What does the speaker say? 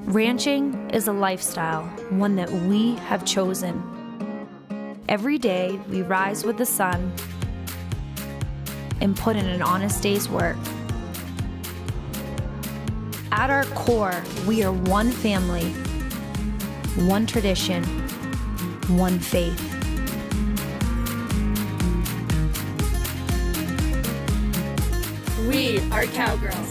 Ranching is a lifestyle, one that we have chosen. Every day, we rise with the sun and put in an honest day's work. At our core, we are one family, one tradition, one faith. We are Cowgirls.